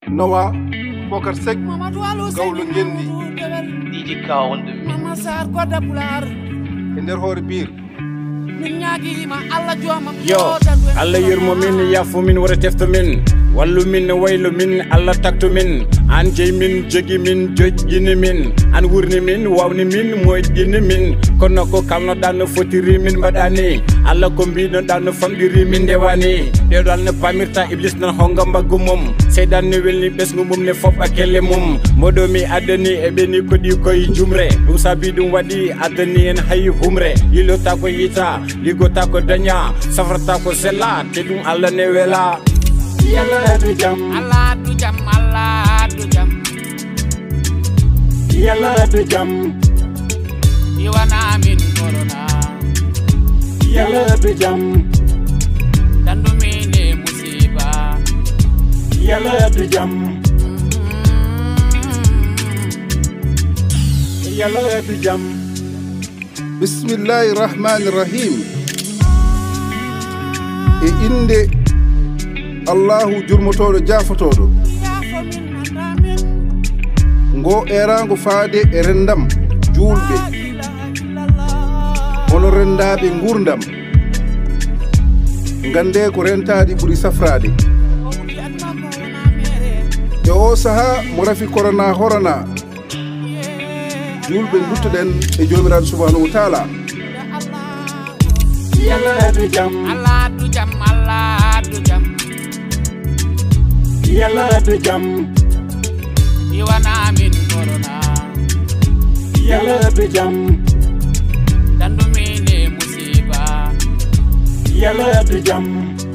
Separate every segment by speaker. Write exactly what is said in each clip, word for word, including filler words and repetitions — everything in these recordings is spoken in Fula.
Speaker 1: Nowa Bokar Seck gawlo ngendi
Speaker 2: Dj Ka on the
Speaker 3: Mama Sar Goda Pular
Speaker 1: e nder hoore biir
Speaker 3: min ñaagima Allah jooma
Speaker 4: yo Allah yurmo min yafu min wara tefto min wallu min waylu min Allah takto min an jey min jogi min jojjini min an wurni min wawni min moƴƴini min kono ko kalno dan no fotiri min mbaɗani Allah ko mbino dan no famɗiri min ndewani ɗeɗal no pamirta iblis nan honga mbaggu mum seydan no welni ɓesgu mum ne foɓɓa kelle mum moɗomi addani e ɓeni koɗi koye jumre ɗum saabi ɗum waɗi addani en hay humre yillota ko yita ligota ko daña safrata ko sella te ɗum Allah ne wela Yalla du jam
Speaker 3: Allah du jam Allah du jam
Speaker 4: Yalla du jam
Speaker 3: Iwana min corona
Speaker 4: Yalla du jam
Speaker 3: Dandu mine musiba
Speaker 4: Yalla du jam Yalla du jam
Speaker 1: Bismillahir Rahmanir Rahim e inde Allahu jurmotoɗo jafotoɗo ngo erango faade e rendam julɓe hono rendaɓe gurdam gande ko rentade ɓuuri safrade e o saaha mo rafi corona horona julɓe duttoɗen e jomiraɗo subhanahu wa taala
Speaker 4: Yalla du jam
Speaker 3: Allah du jam Allah du jam
Speaker 4: Yalla du jam
Speaker 3: Iwana min corona
Speaker 4: Yalla du jam
Speaker 3: Dandu mine musiba
Speaker 4: Yalla du jam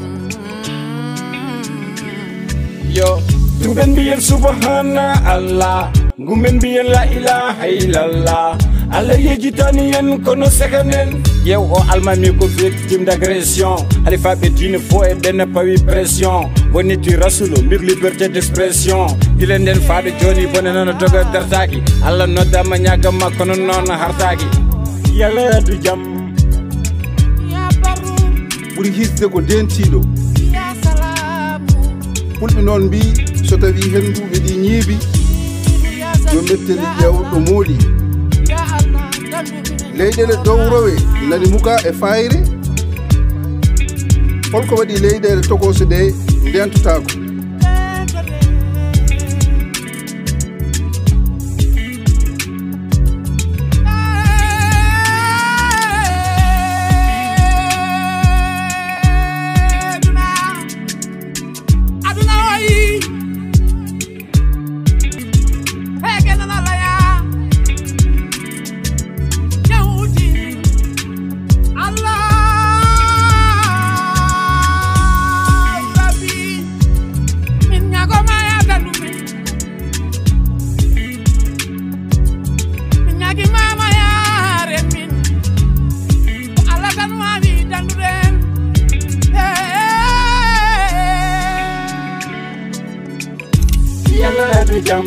Speaker 4: Yo Tuben biyen subhana Allah Ngumen biyen la ilaha illallah Allah yejitani yen kono sekanen Yew o almami ko victime d'agression Halifa be dine fo e ben pawi pression Boniti rasulu mbir liberté d'expression Dilen den faade joni bonena doga dartaki Allah nodda ma nyaga ma kono non hartaki Yalla du jam
Speaker 3: Ya baru
Speaker 1: ɓuuri hisde ko dentiɗo
Speaker 3: Ya salamu
Speaker 1: fulɓe noon mbi so tawi henduɓe ɗi ñiibi
Speaker 3: Ya
Speaker 1: yo metteli ƴewɗo mooɗi
Speaker 3: Ya Allah dandu mine
Speaker 1: leyɗele dowrowe nani muka e fayre holko waɗi leyɗele tokose ɗe ndentotako
Speaker 4: Yalla du jam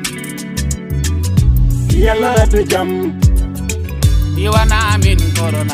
Speaker 4: Yalla du jam
Speaker 3: Iwana min corona